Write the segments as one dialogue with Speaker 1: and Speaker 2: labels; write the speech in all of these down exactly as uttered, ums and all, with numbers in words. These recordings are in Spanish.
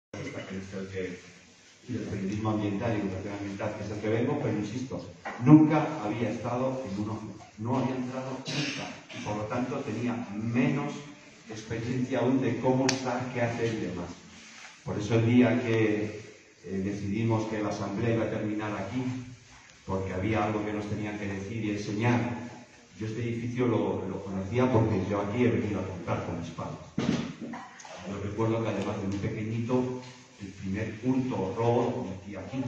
Speaker 1: que es el que, del periodismo ambiental y educación ambiental, que es el que vengo, pero insisto, nunca había estado en un ocio, no había entrado nunca, y por lo tanto tenía menos experiencia aún de cómo estar, qué hacer y demás. Por eso el día que eh, decidimos que la asamblea iba a terminar aquí, porque había algo que nos tenían que decir y enseñar, yo este edificio lo, lo conocía porque yo aquí he venido a comprar con mis padres. Yo recuerdo que además de muy pequeñito, el primer hurto o robo lo cometí aquí.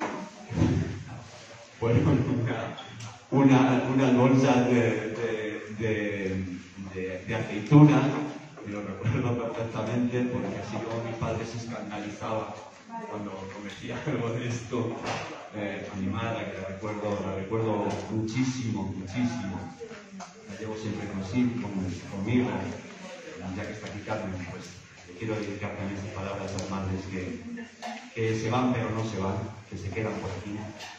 Speaker 1: Bueno, una, una, unas bolsas de, de, de, de, de aceituna, y lo recuerdo perfectamente porque así como mi padre se escandalizaba cuando cometía algo de esto, eh, a mi madre, que la recuerdo, la recuerdo muchísimo, muchísimo. La llevo siempre consigo, con, conmigo, ya que está aquí Carmen, pues le quiero dedicar también estas palabras a las madres que, que se van pero no se van, que se quedan por aquí.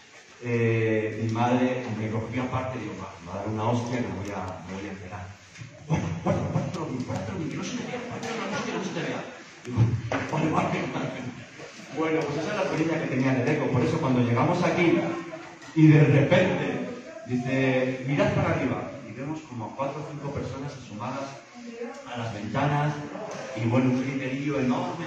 Speaker 1: Eh, mi madre me cogió aparte y digo, va, me va a dar una hostia y me voy a, me voy a enterar. Bueno, bueno, cuatro mil, cuatro mil, que no se te vea, cuatro mil, no se te vea, no se te vea. Digo, vale, vale, vale. Bueno, pues esa es la experiencia que tenía de Deco. Por eso cuando llegamos aquí y de repente dice, mirad para arriba, y vemos como cuatro o cinco personas asomadas a las ventanas y bueno, un griterío enorme,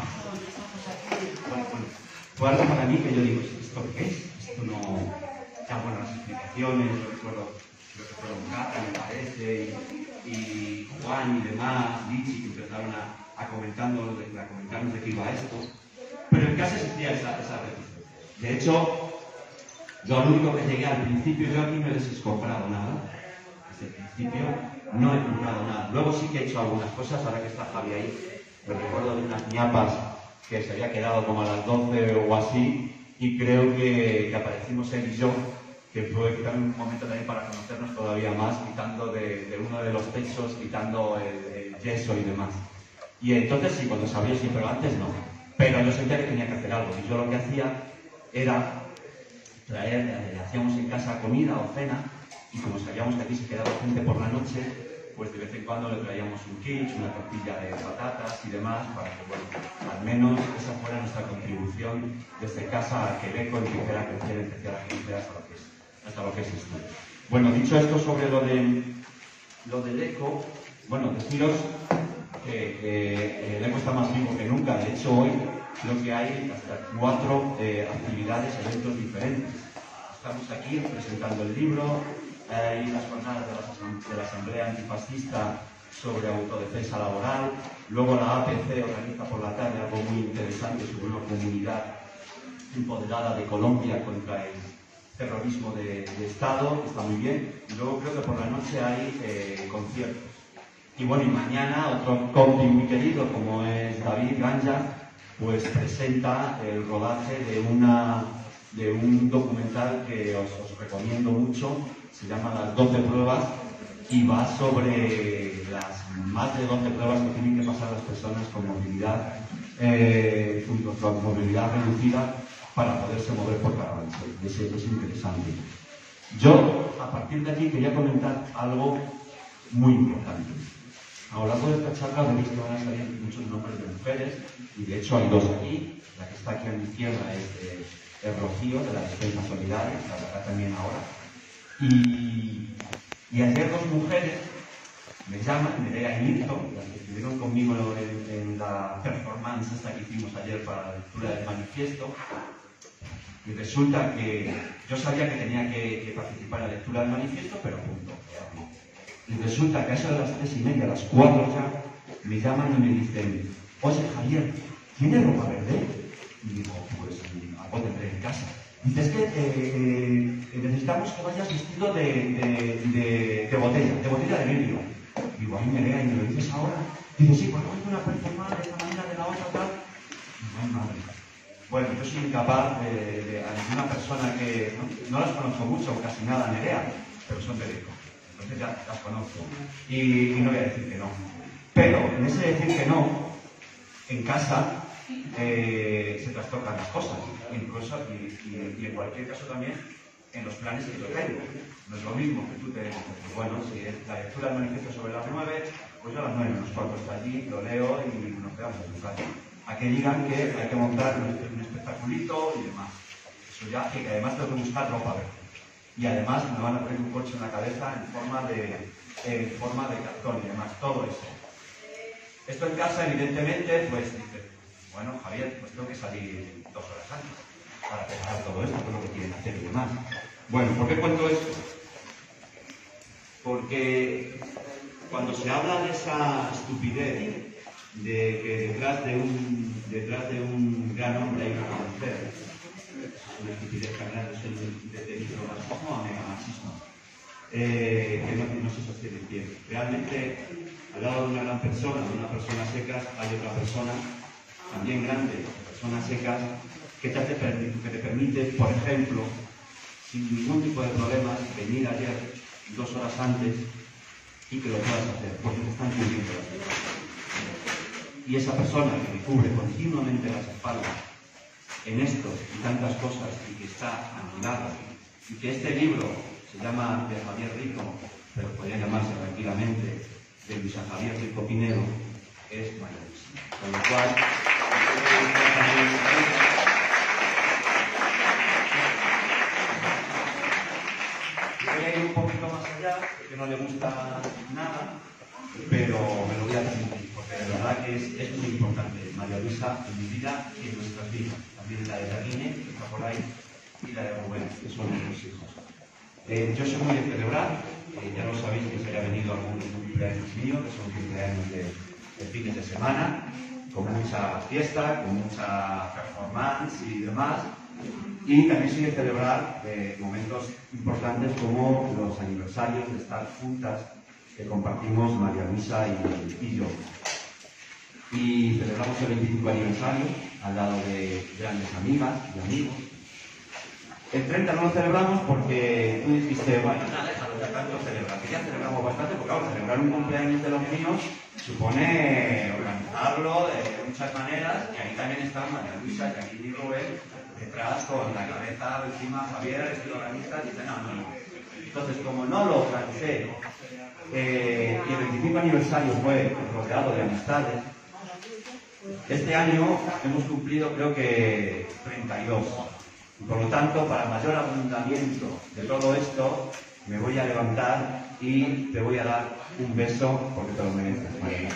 Speaker 1: bueno, bueno, fue algo para mí que yo digo, ¿esto qué es? Esto no... Ya bueno, las explicaciones, yo recuerdo, creo que fueron Cata, me parece, y, y Juan y demás, Lichi, que empezaron a, a, comentando, a comentarnos de qué iba esto, pero en casa existía esa, esa reticencia. De hecho, yo lo único que llegué al principio, yo aquí no les he comprado nada, desde el principio no he comprado nada. Luego sí que he hecho algunas cosas, ahora que está Javi ahí, me recuerdo de unas ñapas que se había quedado como a las doce o así, y creo que, que aparecimos él y yo, que fue quizá un momento también para conocernos todavía más, quitando de, de uno de los techos, quitando el, el yeso y demás. Y entonces sí, cuando se abrió sí, pero antes no. Pero yo sentía que tenía que hacer algo, y yo lo que hacía era traer, eh, hacíamos en casa comida o cena, y como sabíamos que aquí se quedaba gente por la noche, pues de vez en cuando le traíamos un quiche, una tortilla de patatas y demás, para que, bueno, al menos esa fuera nuestra contribución desde casa a que Deco empezara a crecer, empezara a crecer hasta lo que es, hasta lo que es esto. Bueno, dicho esto sobre lo de, lo de Deco, bueno, deciros que, que Deco está más vivo que nunca. De hecho, hoy creo que hay hasta cuatro eh, actividades, eventos diferentes. Estamos aquí presentando el libro, hay las jornadas de la, de la Asamblea Antifascista sobre autodefensa laboral, luego la A P C organiza por la tarde algo muy interesante sobre una comunidad empoderada de Colombia contra el terrorismo de, de Estado, que está muy bien, y luego creo que por la noche hay eh, conciertos. Y bueno, y mañana otro compi muy querido como es David Ganja, pues presenta el rodaje de, una, de un documental que os, os recomiendo mucho, se llama Las doce pruebas, y va sobre las más de doce pruebas que tienen que pasar las personas con movilidad, eh, con movilidad reducida para poderse mover por Carabanchel. Es, es interesante. Yo, a partir de aquí, quería comentar algo muy importante. A lo largo de esta charla veréis que van a salir muchos nombres de mujeres, y de hecho hay dos aquí. La que está aquí a mi izquierda es eh, el Rocío, de la Defensa Solidaria, que hablará también ahora. Y, y ayer dos mujeres me llaman, Nerea y Mirto, las que estuvieron conmigo en, en la performance esta que hicimos ayer para la lectura del manifiesto. Y resulta que yo sabía que tenía que, que participar en la lectura del manifiesto, pero punto. Y resulta que a eso de las tres y media, a las cuatro ya, me llaman y me dicen, oye Javier, ¿tienes ropa verde? Y digo, pues algo tendré en casa. Dice, es que eh, eh, necesitamos que vayas vestido de, de, de, de botella, de botella de vidrio. Digo, ay, Nerea, ¿y me lo dices ahora? Dice, sí, porque voy a una performance de esta manera, de la otra, tal. Digo, ay, madre. Bueno, yo soy incapaz de, de, de una persona que no, no las conozco mucho, casi nada, Nerea, pero son de Deco. Entonces ya las conozco. Y, y no voy a decir que no. Pero en ese decir que no, en casa eh, se trastocan las cosas. Incluso, y, y, y en cualquier caso también, en los planes que yo tengo. No es lo mismo que tú te... Pues bueno, si es la lectura del manifiesto sobre las nueve, pues yo a las nueve nos cuarto está allí, lo leo y nos quedamos en tu casa. a que digan que hay que montar un, un espectaculito y demás. Eso ya, que además tengo que buscar ropa verde. Y además me van a poner un coche en la cabeza en forma de, en forma de cartón y demás, todo eso. Esto en casa, evidentemente, pues dice, bueno, Javier, pues tengo que salir dos horas antes para preparar todo esto, todo lo que quieren hacer y demás. Bueno, ¿por qué cuento esto? Porque cuando se habla de esa estupidez de que detrás de un, detrás de un gran hombre hay una gran mujer, una estupidez tan grande, eso es de micromarxismo a megamarxismo, eh, que no, no se sostiene en pie. Realmente, al lado de una gran persona, de una persona secas, hay otra persona también grande, personas secas, que te, hace, que te permite, por ejemplo, sin ningún tipo de problemas, venir ayer dos horas antes y que lo puedas hacer, porque te están cubriendo las espaldas. Y esa persona que me cubre continuamente las espaldas en esto y tantas cosas y que está a mi lado, y que este libro se llama de Javier Rico, pero podría llamarse tranquilamente de Luis Javier Rico Pinedo, es maravilloso. Con lo cual, voy a ir un poquito más allá, porque no le gusta nada, pero me lo voy a permitir, porque de verdad que es, es muy importante María Luisa en mi vida y en nuestras vidas, también la de Darine, que está por ahí, y la de Rubén, que son nuestros hijos. Eh, yo soy muy de celebrar, eh, ya lo sabéis que se haya venido algún cumpleaños mío, que son cumpleaños de, de fines de semana, con mucha fiesta, con mucha performance y demás. Y también soy de celebrar eh, momentos importantes como los aniversarios de estar juntas que compartimos María Luisa y, y yo. Y celebramos el veinticinco aniversario al lado de grandes amigas y amigos. El treinta no lo celebramos porque tú dijiste, bueno, nada, déjalo, ya tanto celebrar, que ya celebramos bastante, porque claro, celebrar un cumpleaños de los míos supone organizarlo de muchas maneras, y ahí también están María Luisa, Jacqueline y Rubén, detrás con la cabeza encima, Javier, estoy organista, y dice, no, no, no. Entonces, como no lo organicé, eh, y el veinticinco aniversario fue rodeado de amistades, este año hemos cumplido creo que treinta y dos. Por lo tanto, para mayor abundamiento de todo esto, me voy a levantar y te voy a dar un beso porque te lo mereces, María.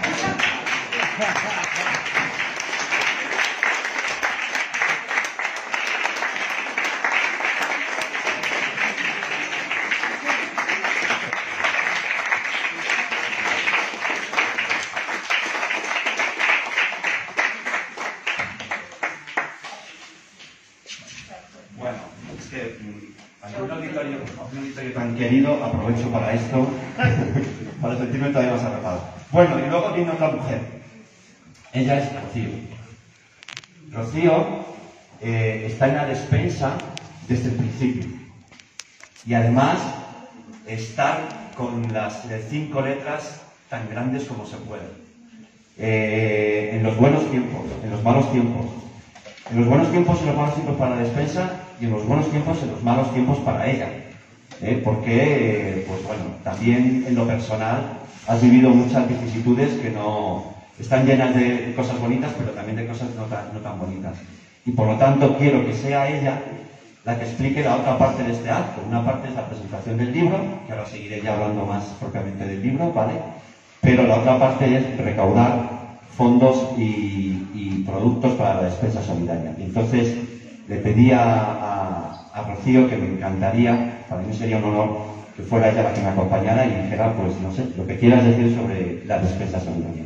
Speaker 1: Tan querido, aprovecho para esto, para sentirme todavía más arropado. Bueno, y luego viene otra mujer. Ella es Rocío. Rocío eh, está en la despensa desde el principio. Y además está con las de cinco letras tan grandes como se puede. Eh, en los buenos tiempos, en los malos tiempos. En los buenos tiempos, en los malos tiempos para la despensa, y en los buenos tiempos, en los malos tiempos para ella. ¿Eh? Porque, eh, pues bueno, también en lo personal has vivido muchas vicisitudes que no están llenas de cosas bonitas, pero también de cosas no tan, no tan bonitas. Y por lo tanto quiero que sea ella la que explique la otra parte de este acto. Una parte es la presentación del libro, que ahora seguiré ya hablando más propiamente del libro, ¿vale? Pero la otra parte es recaudar fondos y, y productos para la despensa solidaria. Y entonces le pedí a, a, a Rocío que me encantaría, para mí sería un honor que fuera ella la que me acompañara y dijera, pues no sé, lo que quieras decir sobre la despensa solidaria.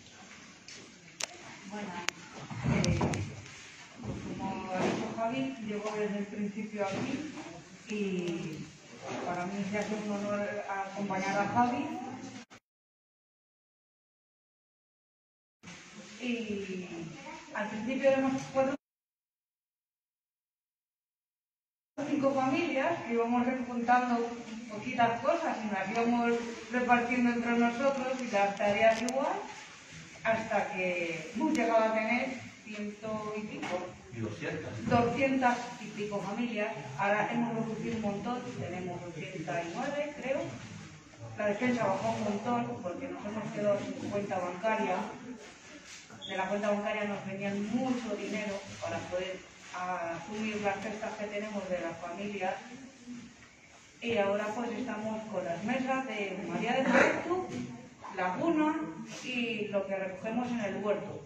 Speaker 2: Bueno, eh, como ha dicho Javi, llego desde el principio aquí y para mí se hace un honor acompañar a Javi. Y al principio éramos cuatro cinco familias que íbamos juntando poquitas cosas y las íbamos repartiendo entre nosotros y las tareas igual, hasta que hemos llegado a tener ciento y pico, doscientas y pico familias. Ahora hemos reducido un montón, tenemos ochenta y nueve creo. La despensa bajó un montón porque nos hemos quedado sin cuenta bancaria. de la cuenta bancaria nos venían mucho dinero para poder asumir las cestas que tenemos de las familias. Y ahora pues estamos con las mesas de María de Maeztu, Laguna y lo que recogemos en el huerto.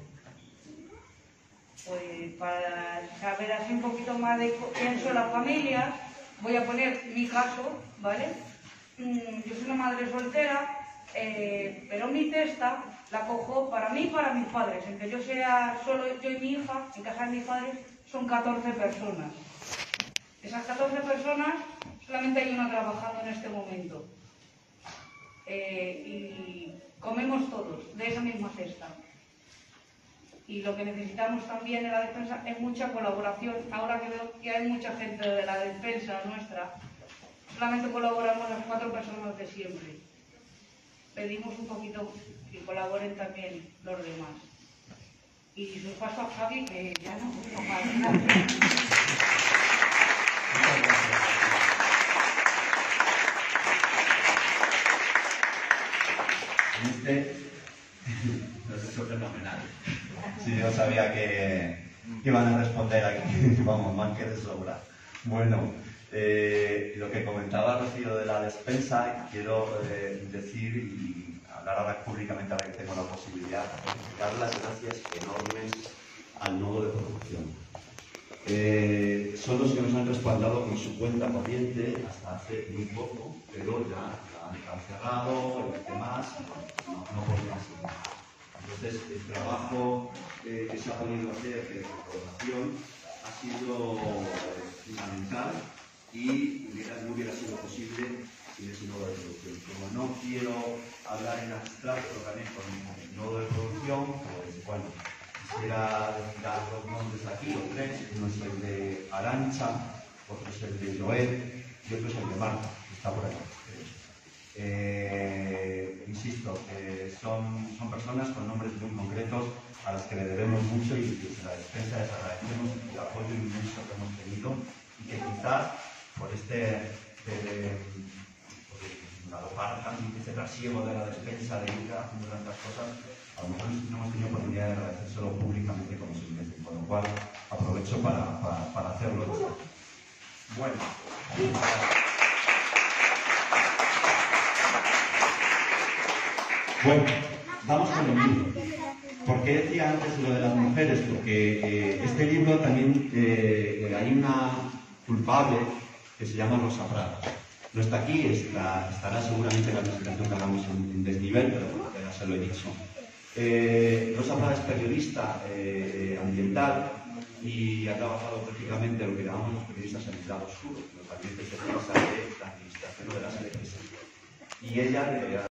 Speaker 2: Pues para saber así un poquito más de quién son las familias, voy a poner mi caso, ¿vale? Yo soy una madre soltera, eh, pero mi cesta la cojo para mí y para mis padres. Aunque yo sea solo yo y mi hija, en casa de mis padres son catorce personas. Esas catorce personas, solamente hay una trabajando en este momento. Eh, y comemos todos de esa misma cesta. Y lo que necesitamos también en la despensa es mucha colaboración. Ahora que veo que hay mucha gente de la despensa nuestra, solamente colaboramos las cuatro personas de siempre. Pedimos un poquito que colaboren también los demás. Y su paso a Javi, que ya no puedo más.
Speaker 1: Este nos es fenomenal.
Speaker 3: Sí, yo sabía que, que iban a responder aquí, vamos, más que de sobra. Bueno, eh, lo que comentaba Rocío de la despensa, quiero eh, decir y hablar ahora públicamente, ahora que tengo la posibilidad, dar las gracias enormes al nodo de producción. Eh, son los que nos han respaldado con su cuenta corriente hasta hace muy poco, pero ya la han cerrado y demás, no, no podía ser. Entonces, el trabajo eh, que se ha podido hacer de recaudación ha sido eh, fundamental y hubiera, no hubiera sido posible sin ese nodo de producción. Como no quiero hablar en abstracto también con el nodo de producción, pues bueno, quisiera dar dos nombres aquí, o tres. Uno es el de Arantxa, otro es el de Joel y otro es el de Marta, que está por aquí. Eh, insisto, eh, son, son personas con nombres muy concretos a las que le debemos mucho y desde la despensa les agradecemos el apoyo inmenso que hemos tenido y que quizás por este eh, galopar también este trasiego de la despensa de ir haciendo tantas cosas, a lo mejor no hemos tenido oportunidad de agradecérselo públicamente como se merece, con lo cual aprovecho para, para, para hacerlo. Bueno. Bueno, vamos con el libro. ¿Por qué decía antes lo de las mujeres? Porque eh, este libro también eh, hay una culpable que se llama Rosa Prada. No está aquí, está, estará seguramente en la presentación que hagamos en, en desnivel, pero bueno, ya se lo he dicho. Eh, Rosa Prada es periodista eh, ambiental y ha trabajado prácticamente lo que llamamos los periodistas en el lado oscuro, los ambientes de prensa de la administración o de las elecciones. Y ella